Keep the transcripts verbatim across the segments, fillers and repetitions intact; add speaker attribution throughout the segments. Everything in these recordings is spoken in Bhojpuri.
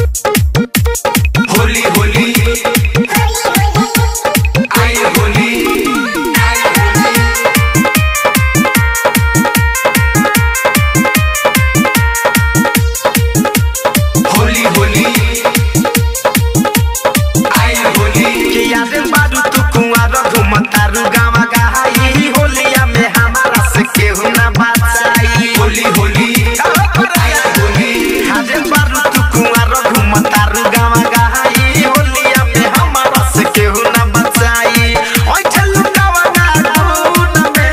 Speaker 1: होली होली आई होली होली होली आई होली
Speaker 2: के याद बारू तू कुंवार घुमतारू गावा गाई होलिया में हमारा से केहू ना बचाई।
Speaker 1: होली होली आई होली
Speaker 2: याद बारू तू कुंवार घुमतारू गावा गाई होलिया में हमारा से केहू ना बचाई। ओइ चलू गावा गाऊन में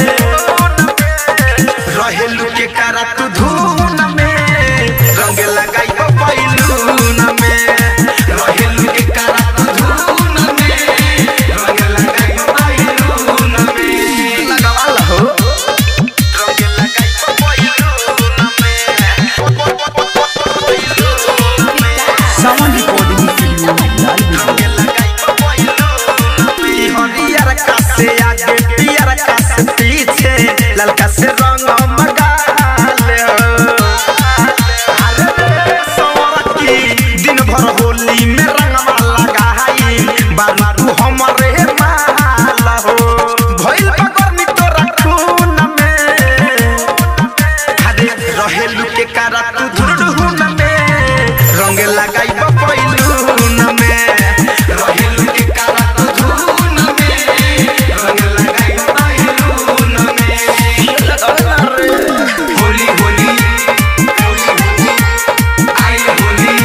Speaker 2: रहेलू के करा तू धून में रंग लगाई बैलून में
Speaker 1: रहेलू के करा तू धून में रंग लगाई बैलून में
Speaker 2: लगावल हो रंग लगाई बैलून में
Speaker 3: सावन रिकॉर्डिंग स्टूडियो लालगंज।
Speaker 2: रंग लगाई बैलून में हरियर का से आगे पियर का से पीछे ललका से रंग मगाले हो। अरे सवरकी दिन भर होली में रंगवा लगाई बारू तू हमरे माला हो। भइल पगरनी तोरा खून में अरे रहेलू के करा तू धुरधुन में रंग लगाई बैलून में
Speaker 1: रहेलू के करा तू धून में रंग लगाई बैलून में होली होली आई होली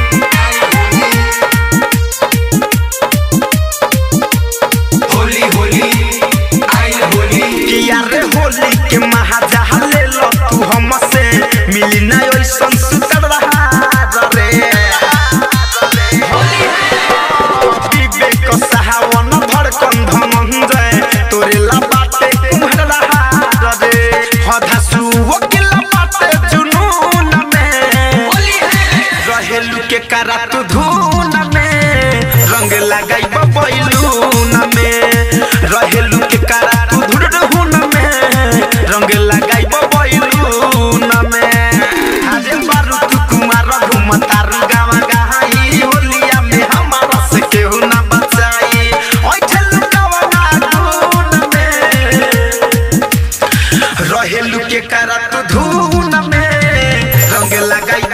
Speaker 1: होली होली आई होली
Speaker 2: किया रे होली के महाजा ले लो तू हमसे मिली ना ओइसन सुतर रहा रे। पीबे को सहावन धड़कन धमंजय तोरे ला बाटे कुम्हर रहा रे। हधासु वकिल बाटे जुनून में रहेलू के करा तू धून में रंग लगाई बैलून में रहेलू के करा तू धुरधुन में रंग लगाई बैलून में। अरे बारू तू कुमार घुमतारू गावा गाई होलिया में हमारा से केहू ना बचाई। ओइ चलू गावा गाऊन में रहेलू के करा तू धून में रंग लगाई